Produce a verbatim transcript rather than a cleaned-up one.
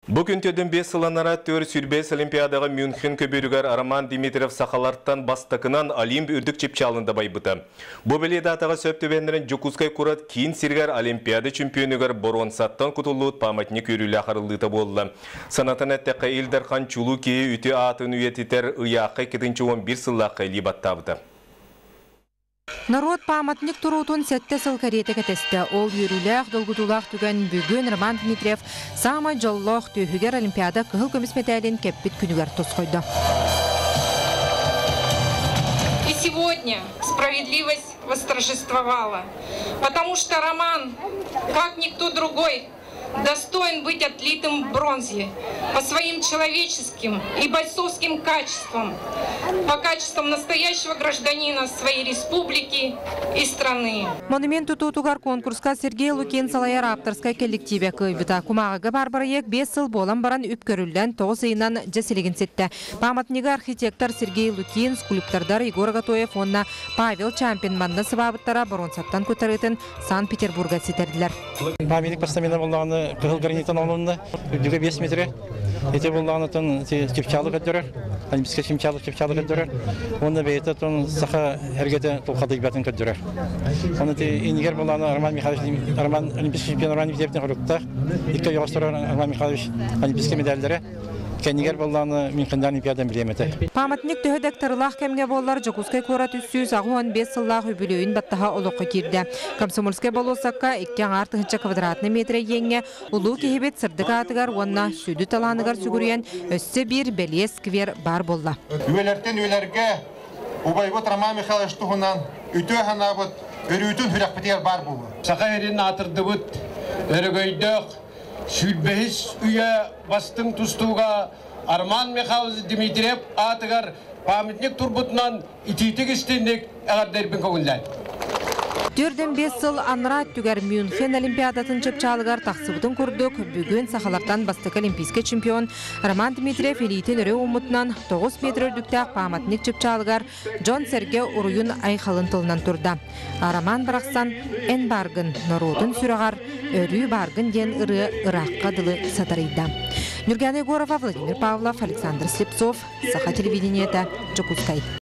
Bugün tödün beş yılınara tör Sürbes Olimpiadaga München köbürügar Araman Dimitrov Sakhalarttan bastakınan Olimp ürdük çipçalında baybıta. Bu beliyede atağa söptübenlerin Jokuskay kurat kiin sirgar Olimpiada çempiyonügar Boronsattan kutulluğut pamatni körüyle axarıllıta bolla. Sanatan etteqe Ildarhan Çuluki üti atın üyetiter ıyaqqa kedinci on bir sılaqqa libattavıda. Народ памятник турутун сетте сыл карете кетесте. Ол юрүлэх долгутулах түген бүгүн Роман Дмитриев сама жоллох түйүгер Олимпиада кыһыл көмүс медалин кеппит күнүгер тосхойду. И сегодня справедливость восторжествовала, потому что Роман, как никто другой, достоин быть отлитым в бронзе по своим человеческим и бойцовским качествам, по качествам настоящего гражданина своей республики и страны. Монумент тутутугар конкурска Сергей Лукин салайар авторскай коллективе кыйбыта. Кумағыға барбарайек бес сыл болан баран үпкөрүлден тоғыз айынан жеселеген сетті. Памятнига архитектор Сергей Лукин, скульптордар Егор Гатоев, онна Павел Чампин манна сыбабыттара Боронсаттан көтәретін Санкт-Петербурга сетерділер. Памятник постамена болағаны кыһыл граниттан алынды. Дүге бес метре. Эти болағанытын чепчалы көтөрөр. Олимпийский чемчалы чепчалы көтөрөр. Оны бейті тон саха әргеті толқады ибатын көтөрөр. Оны те инегер болағаны Роман Михайлович, Роман Олимпийский чемпион Роман Михайлович құрықта. Екі яғыстыры Роман Михайлович Олимпийский медальдері. Кенигер болланы Мюнхенда Олимпиадан билемете. Памятник төһөдәк тырылах кемге боллар Жокускай кора түссүз агуан бес сыллах үбүлөйүн баттаха олоққа кирде. Комсомольская болосакка иккен артынча квадратный метре еңге улуу кехибет сырдык атыгар онна сүдү таланыгар сүгүрүйен өссө бир белес сквер бар болла. Үелерден үелерге убайбот Роман Михайлович туһунан үтө ханабыт өрүтүн хүрәкпетер бар булды. Сака эрин атырдыбыт өрөгөйдök Sürbehis üye bastın tustuğa Arman Mihайлович Dimitriyev atıgar pamitnik turbutundan ititik istendik eğer derbin koğunlar. Dörden beş yıl anrat tüger München Olimpiadatın çöpçalıgar taqsıbıtın kurduk. Bugün sahalardan bastık olimpiyske çempion Roman Dmitriyev elitin öre umutnan dokuz metre ördükte pamatnik çöpçalıgar John Serge Uruyun ayxalın tılından turda. Araman bıraksan en bargın narodun süreğar, örü bargın den ırı Irakka dılı satarıydı. Nurgane Gorova, Vladimir Pavlov, Alexander Slipsov, Saha televideniyete, Jokuskay.